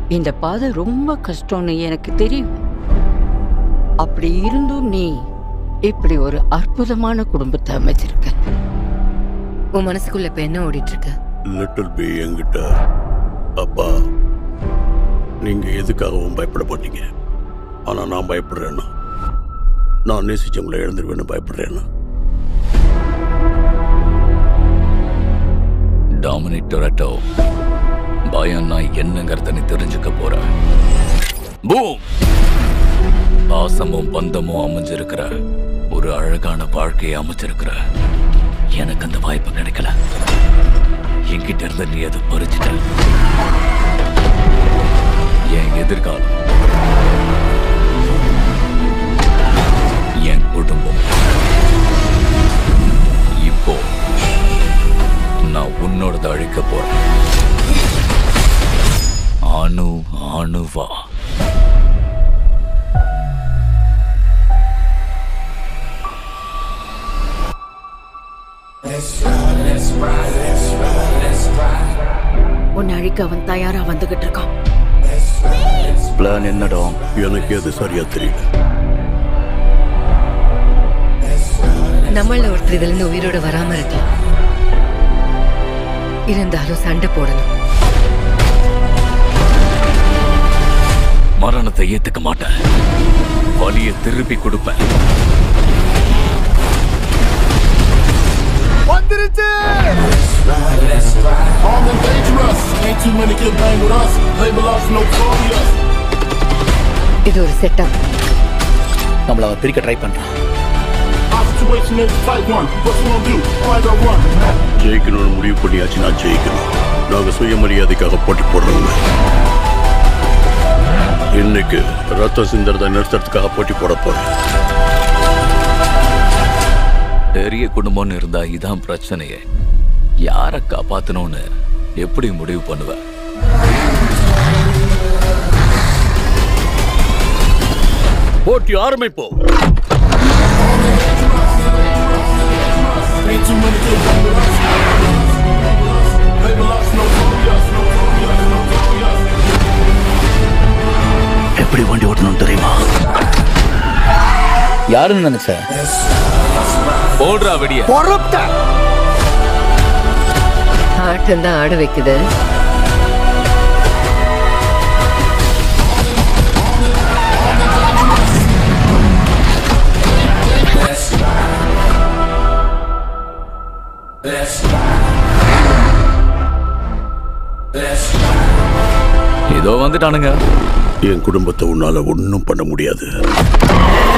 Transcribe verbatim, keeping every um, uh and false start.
இந்த பாதை ரொம்ப கஷ்டம்னு எனக்கு தெரியும். அப்படி இருந்தும் நீ இப்படி ஒரு அற்புதமான குடும்பத்தை அமைச்சிருக்க. உன் மனசுக்குள்ள இப்ப என்ன ஓடிட்டு இருக்க? லிட்டில் பி என்கிட்ட, அப்பா நீங்க எதுக்காகவும் பயப்பட மாட்டீங்க, ஆனா நான் பயப்படுறேன்னா, நான் நேசிச்சவங்களை எழுந்துருவேன்னு பயப்படுறேன்னா. டாமினிக் டொரட்டோ, பயம்னா என்னங்கிறத நீ தெரிஞ்சுக்க போற. பூம்! பாசமும் பந்தமும் அமைஞ்சிருக்கிற ஒரு அழகான வாழ்க்கையை அமைச்சிருக்கிற எனக்கு அந்த வாய்ப்பு கிடைக்கல. என்கிட்ட இருந்து நீ அதை பறிச்சுட்ட. என் எதிர்காலம், என் குடும்பம், இப்போ நான் உன்னோட அழிக்க போறேன். அணு அணுவா. உன்னை அழிக்க அவன் தயாரா வந்துகிட்டு இருக்கான். பிளான் என்னடா? எனக்கு அது சரியா தெரியல. நம்மள ஒருத்தர் இதுல இருந்து உயிரோட வராம இருக்கலாம். இருந்தாலும் சண்டை போடணும். மரணத்தை ஏத்துக்க மாட்டேன். வலியை திருப்பி கொடுப்பேன். வந்துருச்சு. இது ஒரு செட்டப். நம்மள அவன் பிரிக்க ட்ரை பண்றான். ஜெயிக்கணும்னு முடிவு பண்ணியாச்சு. நான் ஜெயிக்கணும். நாங்க சுயமரியாதைக்காக போட்டி போடுறோங்க. இன்னைக்கு ரத்த சிந்தரத்தை நிறுத்தறதுக்காக போட்டி போட போறேன். பெரிய குடும்பம்னு இருந்தா இதான் பிரச்சனையே. யார காப்பாத்தணும்னு எப்படி முடிவு பண்ணுவ? போட்டி ஆரம்பிப்போம். எப்படி வண்டி ஓட்டணும் தெரியுமா? யாருன்னு நினைச்ச? போடுறா வெடிய. ஆட்டம் தான் ஆட வைக்குது. இதோ வந்துட்டானுங்க. என் குடும்பத்தை உன்னால ஒன்னும் பண்ண முடியாது.